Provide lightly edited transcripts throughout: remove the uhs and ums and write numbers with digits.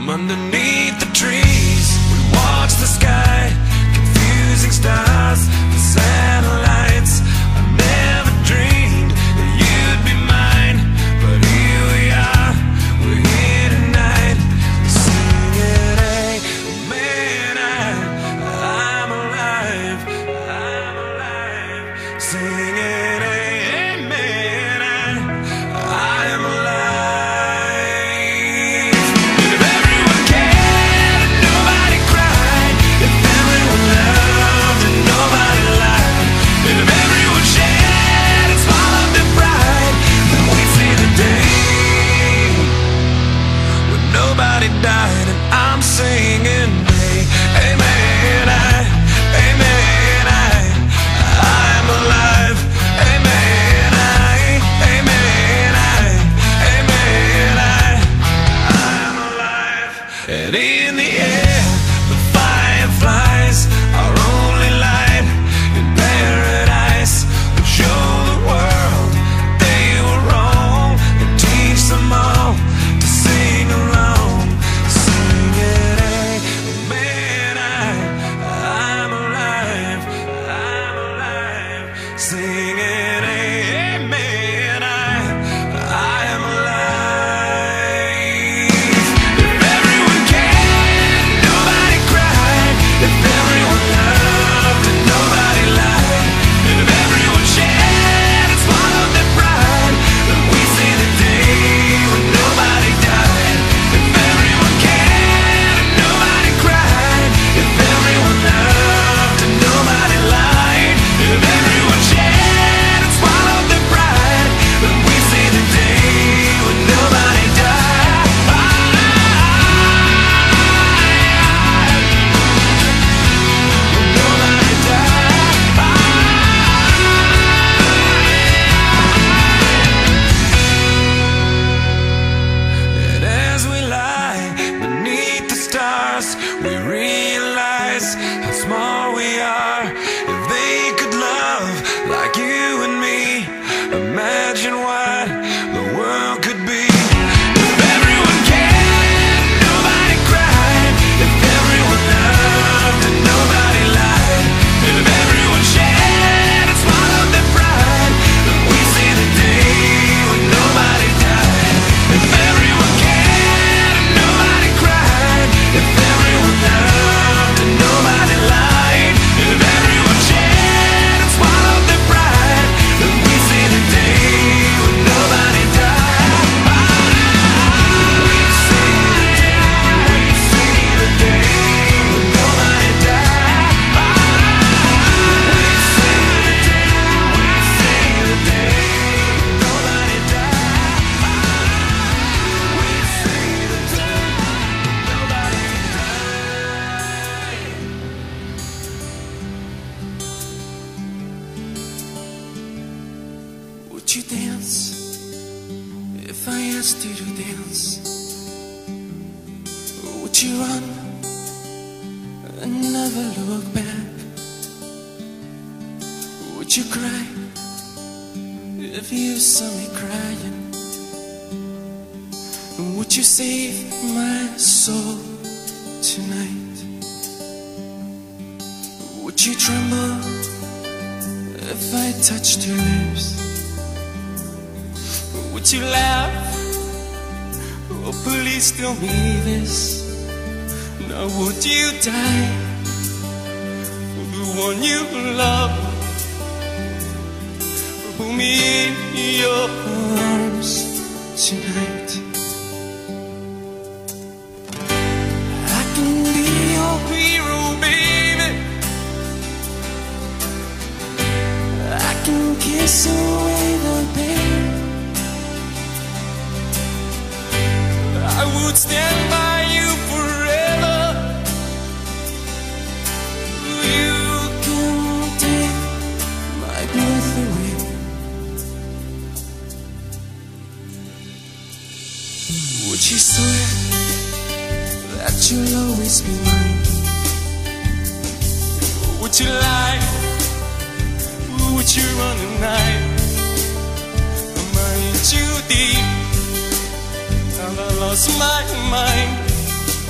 Underneath the trees, we watch the sky, confusing stars, the satellites. I never dreamed that you'd be mine, but here we are, we're here tonight, singing, hey, man, I'm alive, singing, hey, man, I'm alive. Died and I'm singing, hey, amen, amen, I'm alive, amen, amen, amen, I'm alive. And in the air, the fireflies, our only light in paradise, would show the world they were wrong and teach them all to sing along. Singing, amen, I am alive. If everyone cared, nobody cried. If everyone loved and nobody lied. If everyone shared and swallowed their pride, then we see the day when nobody died. If everyone cared and nobody cried. If everyone loved and nobody lied. If everyone shared and swallowed their pride, then we see the day when nobody died. When nobody died. And as we lie beneath the stars, we realize how small we are. If they could love like you and me, imagine what the world could be. If everyone cared, nobody cried. If everyone loved and nobody lied. If everyone shared and swallowed their pride, then we see the day when nobody died. If everyone cared and nobody cried. If everyone loved and nobody lied. If everyone shared and swallowed their pride, then we see the day when nobody died. We see the day when nobody died. We see the day when nobody died. We see the day nobody died. Would you dance if I asked you to dance? Would you run and never look back? Would you cry if you saw me crying? Would you save my soul tonight? Would you tremble if I touched your lips? Would you laugh? Oh, please tell me this. Now would you die for the one you love? Put me in your arms tonight. I can be your hero, baby. I can kiss away the pain. I would stand by you forever. You can take my breath away. Would you swear that you'll always be mine? Would you lie? Would you run at night? Am I too deep? Have I lost my mind?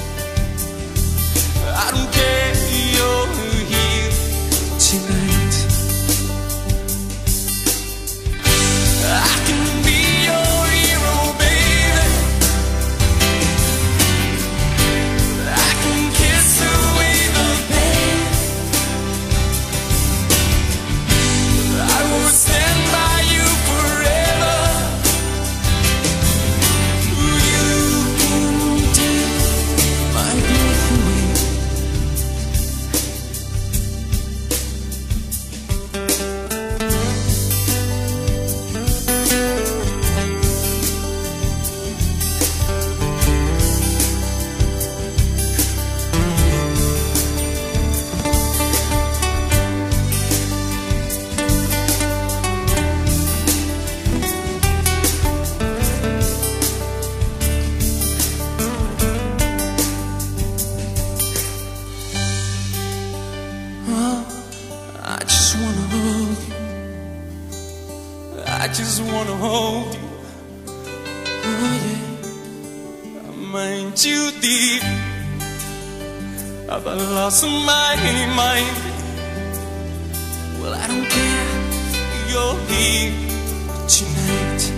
mind too deep? Have I lost my mind? Well, I don't care, you're here tonight.